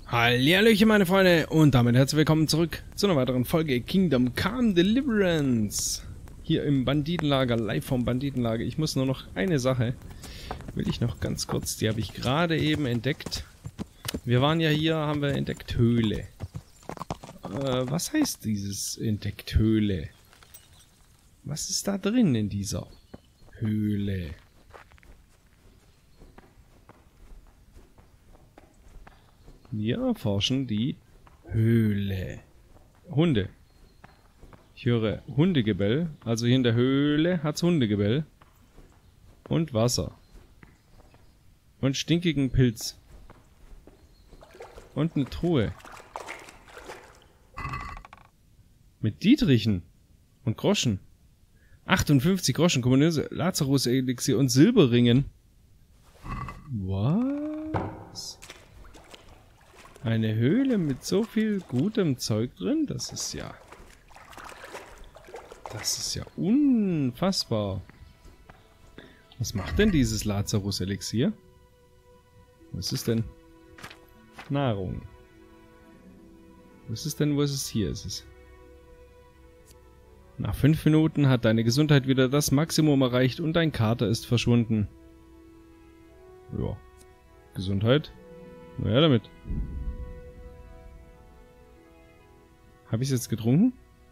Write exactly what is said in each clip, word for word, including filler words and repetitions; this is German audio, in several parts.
Hallihallöchen meine Freunde und damit herzlich willkommen zurück zu einer weiteren Folge Kingdom Come Deliverance. Hier im Banditenlager, live vom Banditenlager. Ich muss nur noch eine Sache, will ich noch ganz kurz, die habe ich gerade eben entdeckt. Wir waren ja hier, haben wir entdeckt Höhle. Äh, was heißt dieses entdeckt Höhle? Was ist da drin in dieser Höhle? Wir erforschen die Höhle. Hunde. Ich höre Hundegebell. Also hier in der Höhle hat es Hundegebell. Und Wasser. Und stinkigen Pilz. Und eine Truhe. Mit Dietrichen. Und Groschen. achtundfünfzig Groschen, Kommunöse, Lazarus-Elixier und Silberringen. Was? Eine Höhle mit so viel gutem Zeug drin? Das ist ja... Das ist ja unfassbar. Was macht denn dieses Lazarus-Elixier? Was ist denn? Nahrung. Was ist denn, wo ist es? Hier ist es. Nach fünf Minuten hat deine Gesundheit wieder das Maximum erreicht und dein Kater ist verschwunden. Ja. Gesundheit? Na ja, damit. Habe ich es jetzt getrunken?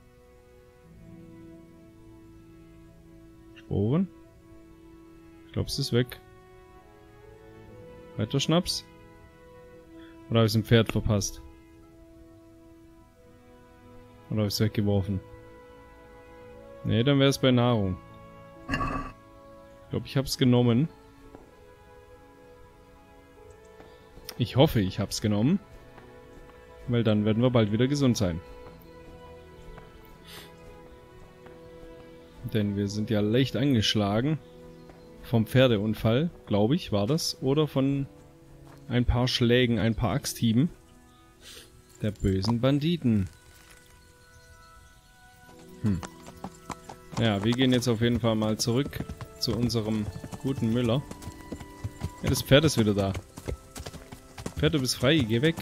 Sporen? Ich glaube, es ist weg. Weiter Schnaps? Oder habe ich es dem Pferd verpasst? Oder habe ich es weggeworfen? Ne, dann wäre es bei Nahrung. Ich glaube, ich habe es genommen. Ich hoffe, ich habe es genommen. Weil dann werden wir bald wieder gesund sein. Denn wir sind ja leicht angeschlagen. Vom Pferdeunfall, glaube ich, war das. Oder von ein paar Schlägen, ein paar Axthieben der bösen Banditen. Hm. Ja, wir gehen jetzt auf jeden Fall mal zurück zu unserem guten Müller. Ja, das Pferd ist wieder da. Pferd, du bist frei, geh weg.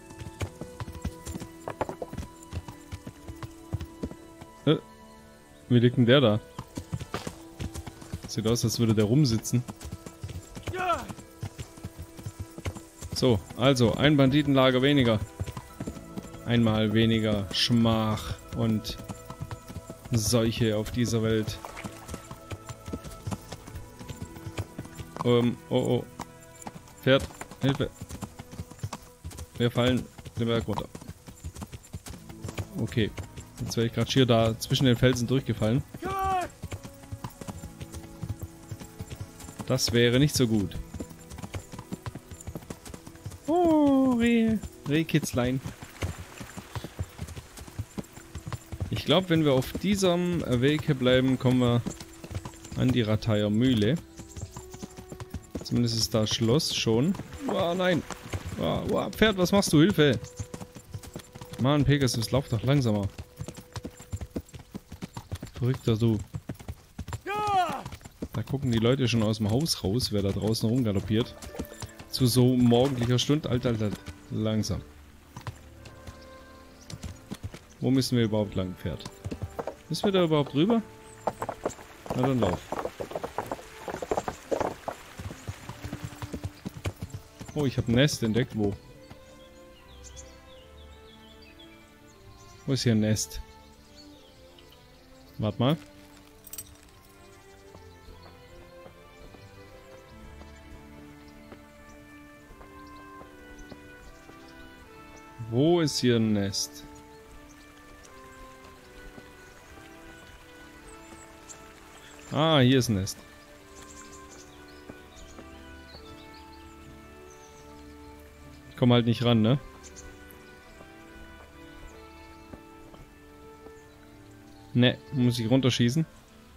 Äh, wie liegt denn der da? Sieht aus, als würde der rumsitzen. So, also, ein Banditenlager weniger. Einmal weniger Schmach und Seuche auf dieser Welt. Ähm, oh oh. Pferd, Hilfe. Wir fallen den Berg runter. Okay. Jetzt wäre ich gerade schier da zwischen den Felsen durchgefallen. Das wäre nicht so gut. Oh, Reh. Rehkitzlein. Ich glaube, wenn wir auf diesem Weg bleiben, kommen wir an die Ratayer Mühle. Zumindest ist da Schloss schon. Oh nein. Oh, oh, Pferd, was machst du? Hilfe. Mann, Pegasus, lauf doch langsamer. Verrückter du. Da gucken die Leute schon aus dem Haus raus, wer da draußen rumgaloppiert. Zu so morgendlicher Stunde. Alter, Alter, langsam. Wo müssen wir überhaupt lang, Pferd? Müssen wir da überhaupt rüber? Na dann lauf. Oh, ich habe ein Nest entdeckt. Wo? Wo ist hier ein Nest? Warte mal. Wo ist hier ein Nest? Ah, hier ist ein Nest. Ich komme halt nicht ran, ne? Ne, muss ich runterschießen.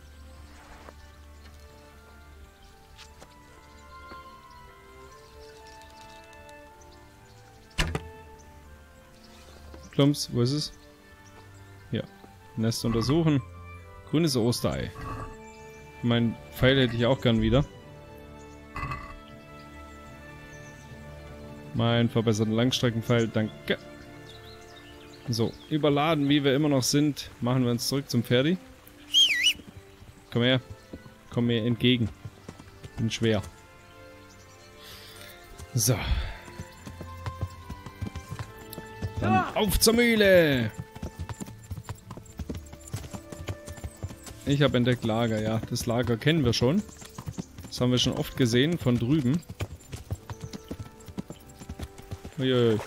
Plumps, wo ist es? Ja. Nest untersuchen. Grünes Osterei. Mein Pfeil hätte ich auch gern wieder. Mein verbesserter Langstreckenpfeil, danke. So, überladen, wie wir immer noch sind, machen wir uns zurück zum Pferdi. Komm her. Komm mir entgegen. Bin schwer. So. Dann auf zur Mühle! Ich habe entdeckt Lager, ja. Das Lager kennen wir schon. Das haben wir schon oft gesehen, von drüben. Uiui.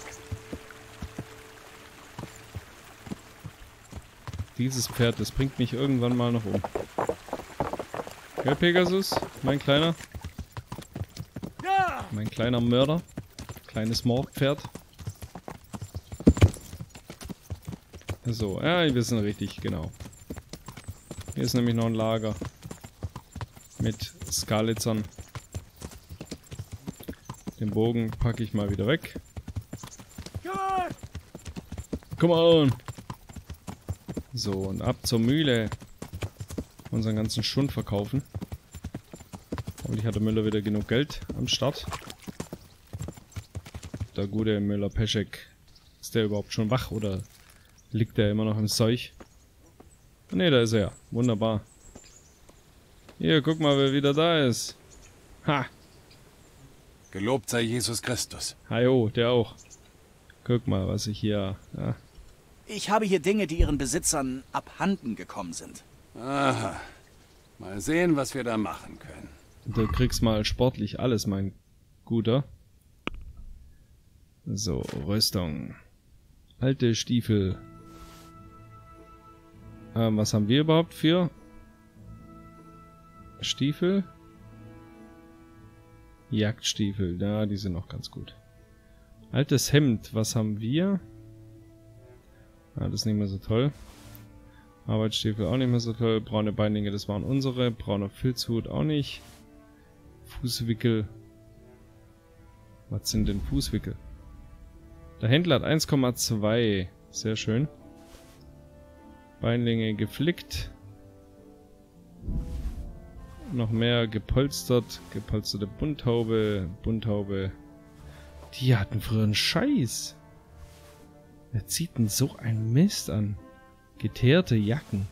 Dieses Pferd, das bringt mich irgendwann mal noch um. Gell, Pegasus? Mein kleiner? Mein kleiner Mörder? Kleines Mordpferd? So, ja, wir sind richtig, genau. Hier ist nämlich noch ein Lager. Mit Skalitzern. Den Bogen packe ich mal wieder weg. Come on! So, und ab zur Mühle. Unseren ganzen Schund verkaufen. Hoffentlich hat der Müller wieder genug Geld am Start. Der gute Müller Peschek. Ist der überhaupt schon wach oder liegt der immer noch im Zeug? Ne, da ist er ja. Wunderbar. Hier, guck mal, wer wieder da ist. Ha! Gelobt sei Jesus Christus. Hajo, der auch. Guck mal, was ich hier... Ja. Ich habe hier Dinge, die ihren Besitzern abhanden gekommen sind. Aha. Mal sehen, was wir da machen können. Du kriegst mal sportlich alles, mein Guter. So, Rüstung. Alte Stiefel. Ähm, was haben wir überhaupt für Stiefel? Jagdstiefel, ja, die sind noch ganz gut. Altes Hemd, was haben wir? Ah, das ist nicht mehr so toll. Arbeitsstiefel auch nicht mehr so toll. Braune Beinlinge, das waren unsere. Brauner Filzhut auch nicht. Fußwickel. Was sind denn Fußwickel? Der Händler hat eins Komma zwei. Sehr schön. Beinlinge geflickt. Noch mehr gepolstert. Gepolsterte Bunthaube. Bunthaube. Die hatten früher einen Scheiß. Wer zieht denn so ein Mist an? Geteerte Jacken.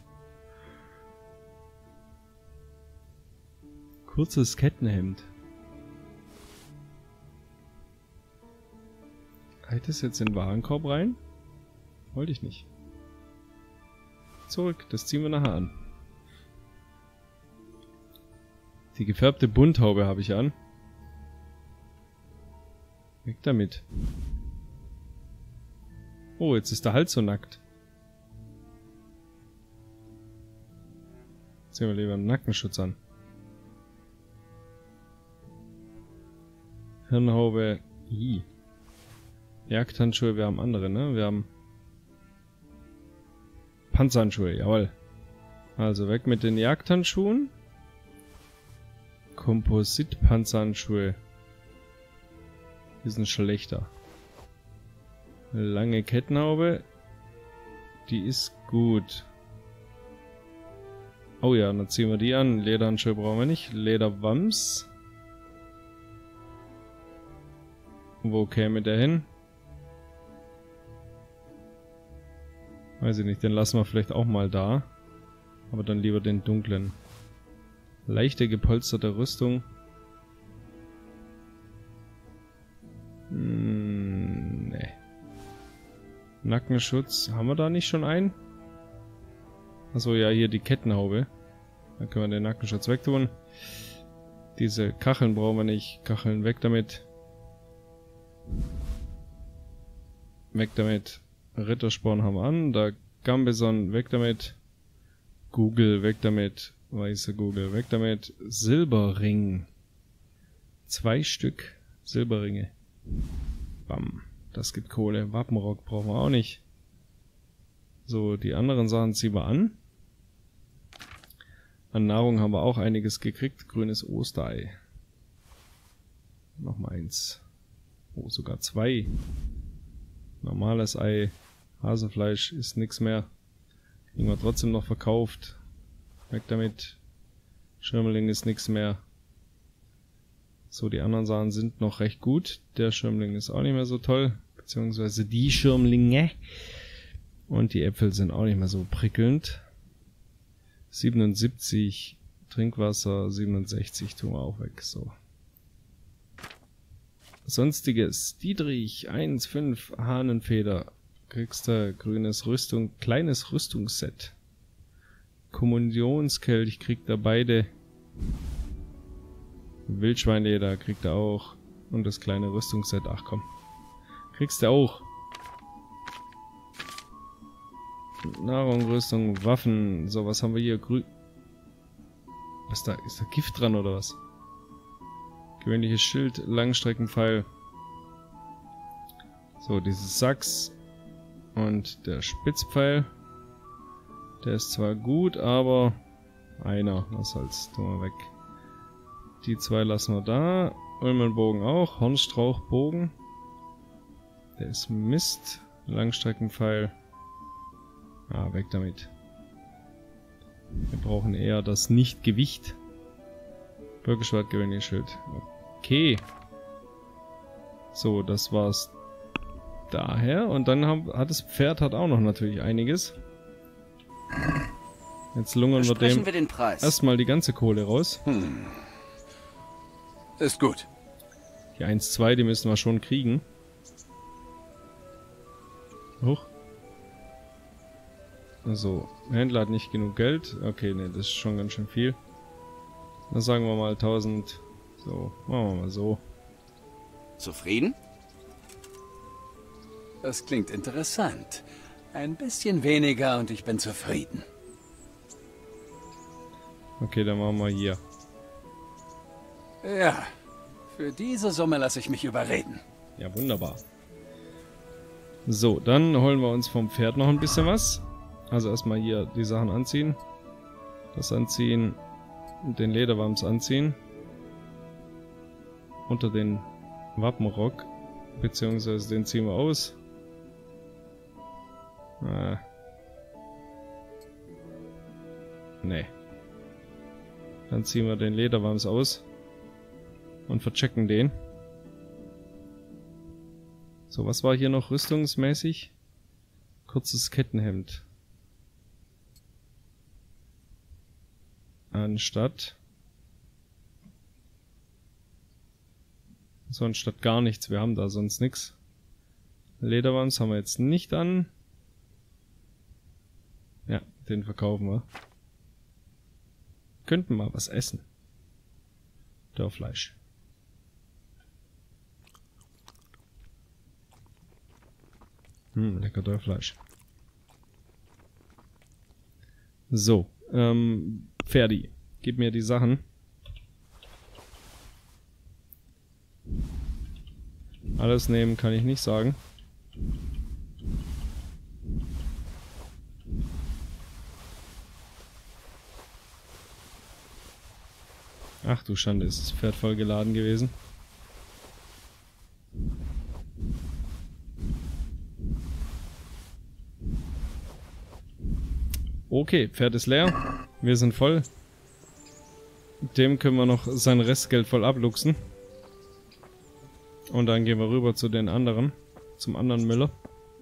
Kurzes Kettenhemd. Halt das jetzt in den Warenkorb rein? Wollte ich nicht. Zurück, das ziehen wir nachher an. Die gefärbte Bunthaube habe ich an. Weg damit. Oh, jetzt ist der Hals so nackt. Ziehen wir lieber einen Nackenschutz an. Hirnhaube. I. Jagdhandschuhe, wir haben andere, ne? Wir haben Panzerhandschuhe, jawohl. Also weg mit den Jagdhandschuhen. Komposit-Panzerhandschuhe. Die sind schlechter. Lange Kettenhaube. Die ist gut. Oh ja, dann ziehen wir die an. Lederhandschuhe brauchen wir nicht. Lederwams. Wo käme der hin? Weiß ich nicht, den lassen wir vielleicht auch mal da. Aber dann lieber den dunklen. Leichte gepolsterte Rüstung. Hm, ne. Nackenschutz. Haben wir da nicht schon einen? Achso, ja, hier die Kettenhaube. Dann können wir den Nackenschutz wegtun. Diese Kacheln brauchen wir nicht. Kacheln weg damit. Weg damit. Rittersporn haben wir an. Da Gambeson, weg damit. Google, weg damit. Weiße Google, weg damit. Silberring. Zwei Stück Silberringe. Bam. Das gibt Kohle. Wappenrock brauchen wir auch nicht. So, die anderen Sachen ziehen wir an. An Nahrung haben wir auch einiges gekriegt. Grünes Osterei. Nochmal eins. Oh, sogar zwei. Normales Ei. Hasenfleisch ist nichts mehr. Kriegen wir trotzdem noch verkauft. Weg damit. Schirmling ist nichts mehr. So, die anderen Sachen sind noch recht gut. Der Schirmling ist auch nicht mehr so toll. Beziehungsweise die Schirmlinge. Und die Äpfel sind auch nicht mehr so prickelnd. siebenundsiebzig Trinkwasser, siebenundsechzig tun wir auch weg. So. Sonstiges. Dietrich, eins Komma fünf Hahnenfeder. Kriegst du grünes Rüstung, kleines Rüstungsset. Kommunionskelch kriegt er beide. Wildschweinleder kriegt er auch. Und das kleine Rüstungsset, ach komm. Kriegst du auch. Nahrung, Rüstung, Waffen. So, was haben wir hier? Grü was da? Ist da Gift dran oder was? Gewöhnliches Schild, Langstreckenpfeil. So, dieses Sachs. Und der Spitzpfeil. Der ist zwar gut, aber einer. Was soll's? Tun wir weg. Die zwei lassen wir da. Ulmenbogen auch. Hornstrauchbogen. Der ist Mist. Langstreckenpfeil. Ah, weg damit. Wir brauchen eher das Nicht-Gewicht. Bürgerschwert, gewöhnliches Schild. Okay. So, das war's daher. Und dann haben, hat das Pferd hat auch noch natürlich einiges. Jetzt lungern wir dem wir den Preis. erstmal die ganze Kohle raus. Hm. Ist gut. Die eins zwei, die müssen wir schon kriegen. Hoch. So, Händler hat nicht genug Geld. Okay, ne, das ist schon ganz schön viel. Dann sagen wir mal tausend. So, machen wir mal so. Zufrieden? Das klingt interessant. Ein bisschen weniger und ich bin zufrieden. Okay, dann machen wir hier. Ja, für diese Summe lasse ich mich überreden. Ja, wunderbar. So, dann holen wir uns vom Pferd noch ein bisschen was. Also erstmal hier die Sachen anziehen. Das anziehen. Und den Lederwams anziehen. Unter den Wappenrock. Beziehungsweise den ziehen wir aus. Äh. Nee. Dann ziehen wir den Lederwams aus. Und verchecken den. So, was war hier noch rüstungsmäßig? Kurzes Kettenhemd. Anstatt. So, anstatt gar nichts. Wir haben da sonst nichts. Lederwams haben wir jetzt nicht an. Ja, den verkaufen wir. Könnten mal was essen. Dörrfleisch. Hm, lecker Dörrfleisch. So, ähm, Ferdi, gib mir die Sachen. Alles nehmen kann ich nicht sagen. Ach du Schande, ist das Pferd voll geladen gewesen. Okay, Pferd ist leer. Wir sind voll. Dem können wir noch sein Restgeld voll abluchsen. Und dann gehen wir rüber zu den anderen. Zum anderen Müller.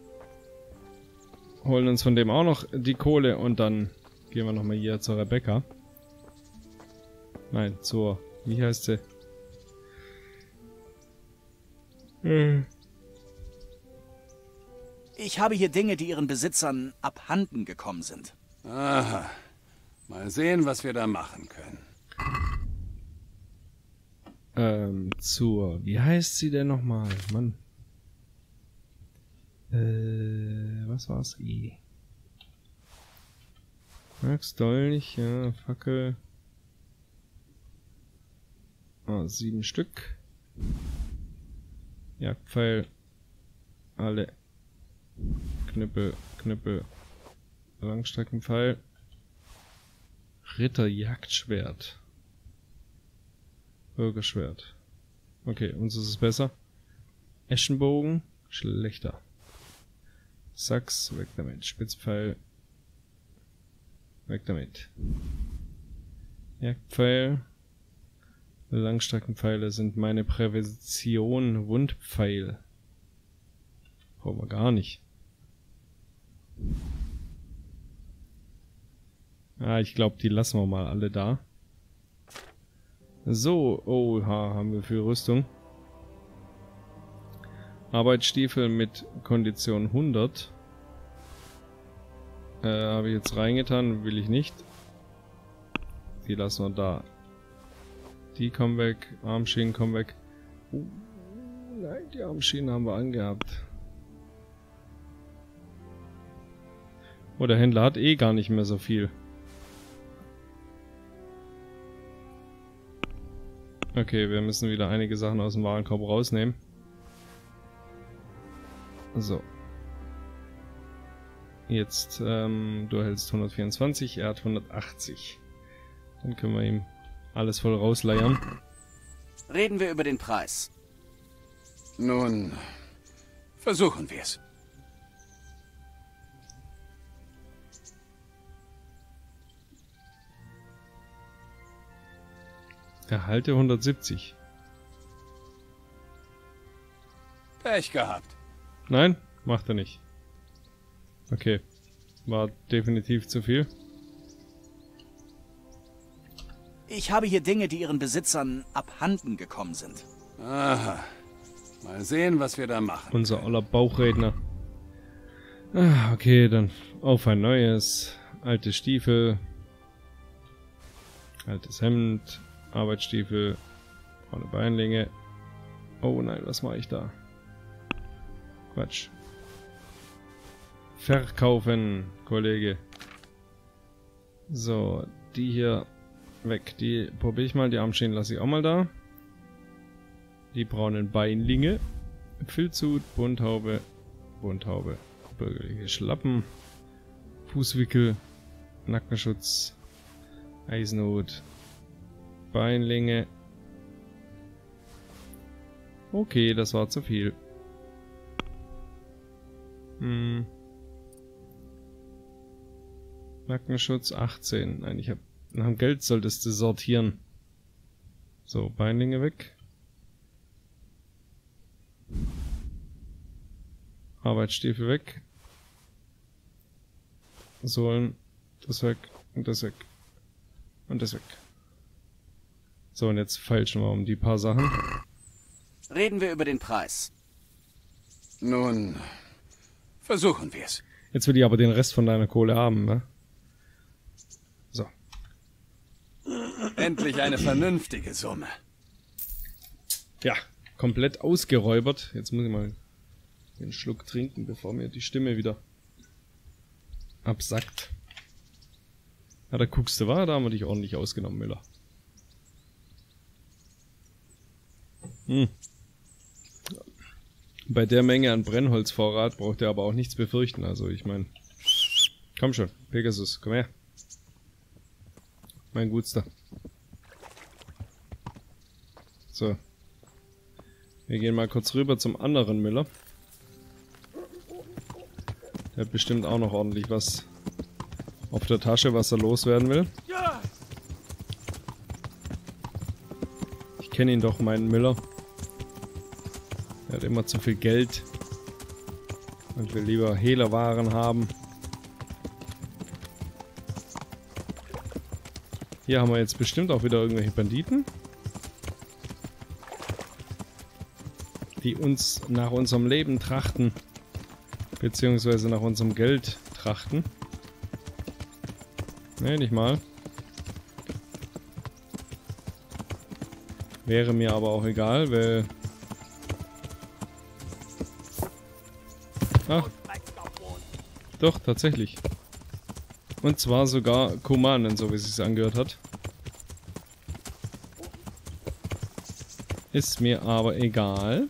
Holen uns von dem auch noch die Kohle und dann gehen wir nochmal hier zur Rebecca. Nein, zur... Wie heißt sie? Hm. Ich habe hier Dinge, die ihren Besitzern abhanden gekommen sind. Aha. Mal sehen, was wir da machen können. Ähm, zur... Wie heißt sie denn nochmal? Mann. Äh, was war's? E. Max Dolch, ja, Fackel. Ah, sieben Stück. Jagdpfeil. Alle. Knüppel, Knüppel. Langstreckenpfeil. Ritterjagdschwert. Bürgerschwert. Okay, uns ist es besser. Eschenbogen. Schlechter. Sachs. Weg damit. Spitzpfeil. Weg damit. Jagdpfeil. Langstreckenpfeile sind meine Prävention Wundpfeil. Brauchen wir gar nicht. Ah, ich glaube, die lassen wir mal alle da. So, oha, haben wir viel Rüstung. Arbeitsstiefel mit Kondition hundert. Äh, habe ich jetzt reingetan, will ich nicht. Die lassen wir da. Die kommen weg, Armschienen kommen weg. Uh, nein, die Armschienen haben wir angehabt. Oh, der Händler hat eh gar nicht mehr so viel. Okay, wir müssen wieder einige Sachen aus dem Warenkorb rausnehmen. So. Jetzt, ähm, du hältst hundertvierundzwanzig, er hat hundertachtzig. Dann können wir ihm alles voll rausleiern. Reden wir über den Preis. Nun, versuchen wir es. Erhalte hundertsiebzig. Pech gehabt. Nein, macht er nicht. Okay. War definitiv zu viel. Ich habe hier Dinge, die ihren Besitzern abhanden gekommen sind. Aha. Mal sehen, was wir da machen. Unser oller Bauchredner. Ah, okay, dann auf ein neues. Alte Stiefel. Altes Hemd. Arbeitsstiefel. Braune Beinlinge. Oh nein, was mache ich da? Quatsch. Verkaufen, Kollege. So, die hier weg. Die probiere ich mal. Die Armschienen lasse ich auch mal da. Die braunen Beinlinge. Filzhut, Bunthaube, Bunthaube. Bürgerliche Schlappen. Fußwickel. Nackenschutz. Eisenhut. Beinlinge. Okay, das war zu viel. Hm. Nackenschutz achtzehn. Nein, ich habe nach dem Geld solltest du sortieren. So, Beinlinge weg. Arbeitsstiefel weg. Sohlen. Das weg. Und das weg. Und das weg. So, und jetzt feilschen wir um die paar Sachen. Reden wir über den Preis. Nun, versuchen wir es. Jetzt will ich aber den Rest von deiner Kohle haben, ne? So. Endlich eine vernünftige Summe. Ja, komplett ausgeräubert. Jetzt muss ich mal einen Schluck trinken, bevor mir die Stimme wieder absackt. Ja, da guckst du, war, da haben wir dich ordentlich ausgenommen, Müller. Hm. Bei der Menge an Brennholzvorrat braucht er aber auch nichts befürchten. Also ich meine, komm schon, Pegasus, komm her. Mein Gutster. So. Wir gehen mal kurz rüber zum anderen Müller. Der hat bestimmt auch noch ordentlich was auf der Tasche, was er loswerden will. Ich kenne ihn doch, meinen Müller. Er hat immer zu viel Geld und will lieber Hehlerwaren haben. Hier haben wir jetzt bestimmt auch wieder irgendwelche Banditen, die uns nach unserem Leben trachten, beziehungsweise nach unserem Geld trachten. Ne, nicht mal. Wäre mir aber auch egal, weil... Ach. Doch, tatsächlich. Und zwar sogar Kumanen, so wie es sich angehört hat. Ist mir aber egal.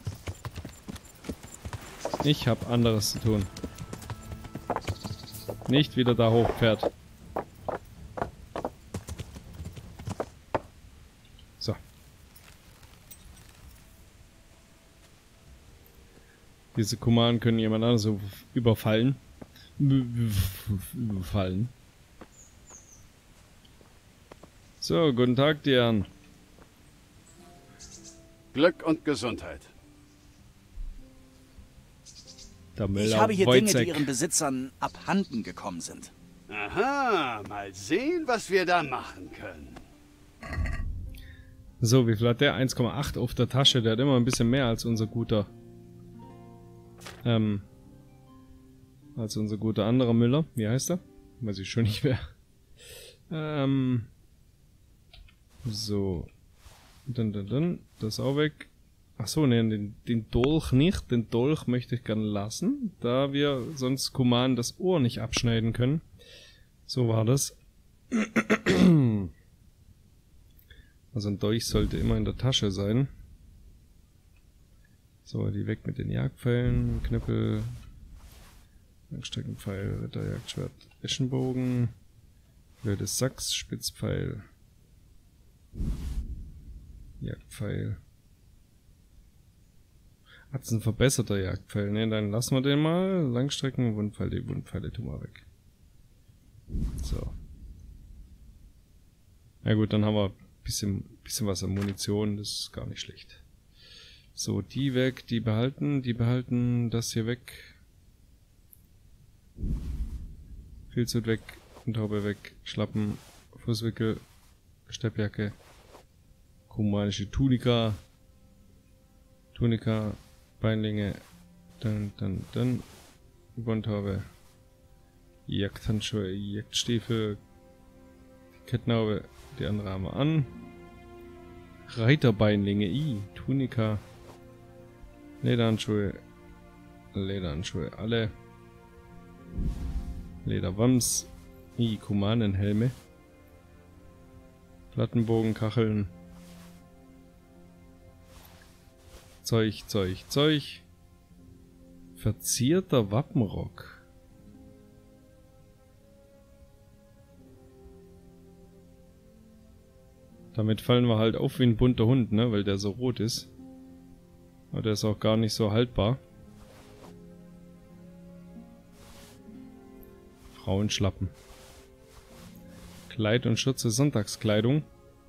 Ich habe anderes zu tun. Nicht wieder da hoch, Pferd. So. Diese Kumanen können jemand anderes so überfallen. Überfallen. So, guten Tag, Dian. Glück und Gesundheit. Der Müller Ich habe hier Wojciech. Dinge, die ihren Besitzern abhanden gekommen sind. Aha, mal sehen, was wir da machen können. So, wie viel hat der? eins Komma acht auf der Tasche. Der hat immer ein bisschen mehr als unser guter. Ähm. Als unser guter anderer Müller. Wie heißt er? Weiß ich schon nicht mehr. Ähm. So. Dann, dann, dann. Das auch weg. Achso, ne, den, den Dolch nicht. Den Dolch möchte ich gerne lassen, da wir sonst Kuman das Ohr nicht abschneiden können. So war das. Also ein Dolch sollte immer in der Tasche sein. So, die weg mit den Jagdpfeilen, Knüppel, Langstreckenpfeil, Ritterjagdschwert, Eschenbogen, blödes Sachs, Spitzpfeil, Jagdpfeil. Hat's ein verbesserter Jagdpfeil? Ne, dann lassen wir den mal. Langstrecken, Wundpfeil, die Wundpfeile tun wir weg. So. Ja gut, dann haben wir ein bisschen, bisschen was an Munition, das ist gar nicht schlecht. So, die weg, die behalten, die behalten das hier weg. Filzhut weg, Taube weg, Schlappen, Fußwickel, Steppjacke, kumanische Tunika, Tunika, Beinlinge, dann, dann, dann, Bontaube, Jagdhandschuhe, Jagdstiefel, die Kettenhaube, die andere haben wir an, Reiterbeinlinge, i, Tunika, Lederhandschuhe, Lederhandschuhe, alle, Lederwams, i, Kumanenhelme, Plattenbogen, Kacheln, Zeug, Zeug, Zeug, verzierter Wappenrock. Damit fallen wir halt auf wie ein bunter Hund, ne, weil der so rot ist. Aber der ist auch gar nicht so haltbar. Frauenschlappen. Kleid und Schürze Sonntagskleidung.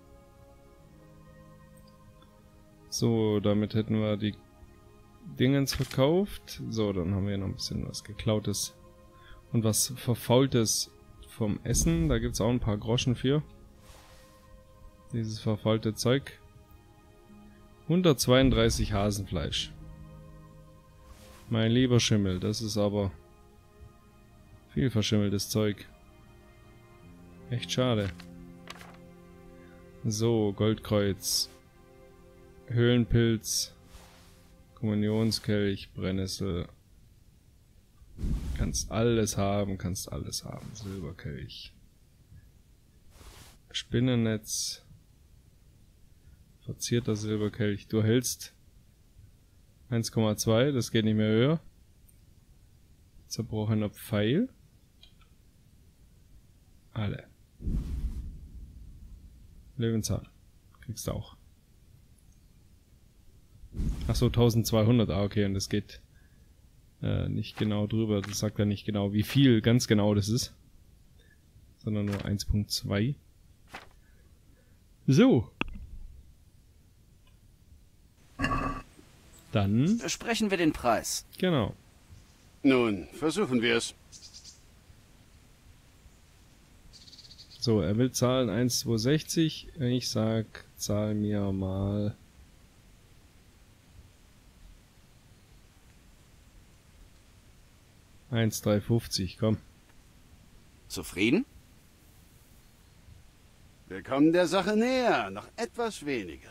So, damit hätten wir die Dingens verkauft. So, dann haben wir hier noch ein bisschen was Geklautes und was Verfaultes vom Essen. Da gibt es auch ein paar Groschen für. Dieses verfaulte Zeug. hundertzweiunddreißig Hasenfleisch. Mein lieber Schimmel, das ist aber viel verschimmeltes Zeug. Echt schade. So, Goldkreuz. Höhlenpilz. Kommunionskelch, Brennnessel. Kannst alles haben, kannst alles haben. Silberkelch. Spinnennetz. Verzierter Silberkelch. Du hältst eins Komma zwei, das geht nicht mehr höher. Zerbrochener Pfeil. Alle. Löwenzahn. Kriegst du auch. Achso, eintausendzweihundert. Ah, okay, und das geht äh, nicht genau drüber. Das sagt ja nicht genau, wie viel ganz genau das ist. Sondern nur eins Komma zwei. So. Dann... Besprechen wir den Preis. Genau. Nun, versuchen wir es. So, er will zahlen eins Komma zweihundertsechzig. Ich sag, zahl mir mal... eins Komma dreihundertfünfzig, komm. Zufrieden? Wir kommen der Sache näher. Noch etwas weniger.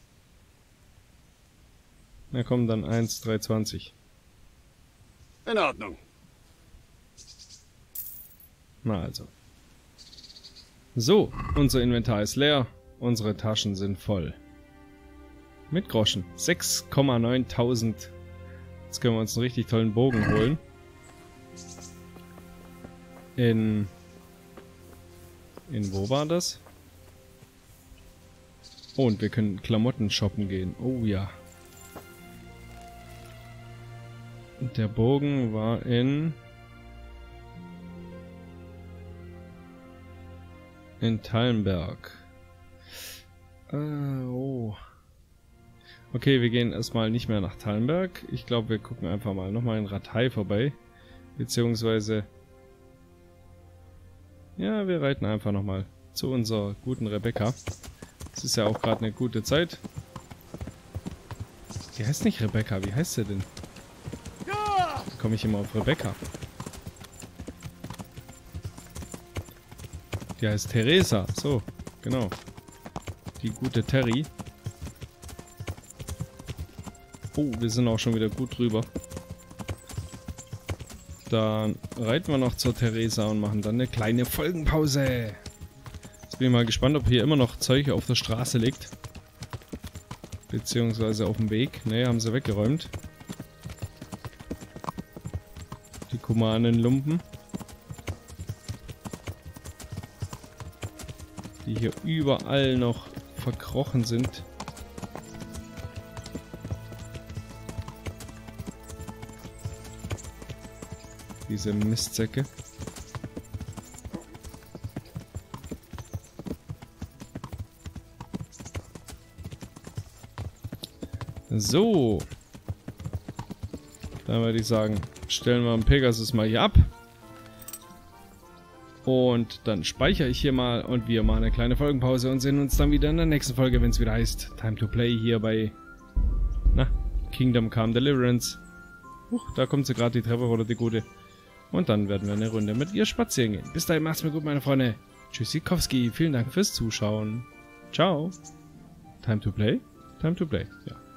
Na komm, dann eins Komma dreihundertzwanzig. In Ordnung. Na also. So, unser Inventar ist leer. Unsere Taschen sind voll. Mit Groschen. sechs Komma neuntausend. Jetzt können wir uns einen richtig tollen Bogen holen. In... In wo war das? Oh, und wir können Klamotten shoppen gehen. Oh ja. Der Bogen war in... In Tallenberg. Äh, oh. Okay, wir gehen erstmal nicht mehr nach Tallenberg. Ich glaube, wir gucken einfach mal nochmal in Rathai vorbei. Beziehungsweise... Ja, wir reiten einfach nochmal zu unserer guten Rebecca. Es ist ja auch gerade eine gute Zeit. Die heißt nicht Rebecca, wie heißt sie denn? Da komme ich immer auf Rebecca. Die heißt Theresa, so, genau. Die gute Terry. Oh, wir sind auch schon wieder gut drüber. Dann reiten wir noch zur Theresa und machen dann eine kleine Folgenpause. Jetzt bin ich mal gespannt, ob hier immer noch Zeug auf der Straße liegt. Beziehungsweise auf dem Weg. Ne, haben sie weggeräumt. Die Kumanen-Lumpen. Die hier überall noch verkrochen sind. Diese Mistsäcke. So. Dann würde ich sagen, stellen wir den Pegasus mal hier ab. Und dann speichere ich hier mal und wir machen eine kleine Folgenpause und sehen uns dann wieder in der nächsten Folge, wenn es wieder heißt Time to Play hier bei na, Kingdom Come Deliverance. Huch, da kommt sie gerade die Treppe oder die gute. Und dann werden wir eine Runde mit ihr spazieren gehen. Bis dahin, macht's mir gut, meine Freunde. Tschüssikowski, vielen Dank fürs Zuschauen. Ciao. Time to play? Time to play, ja.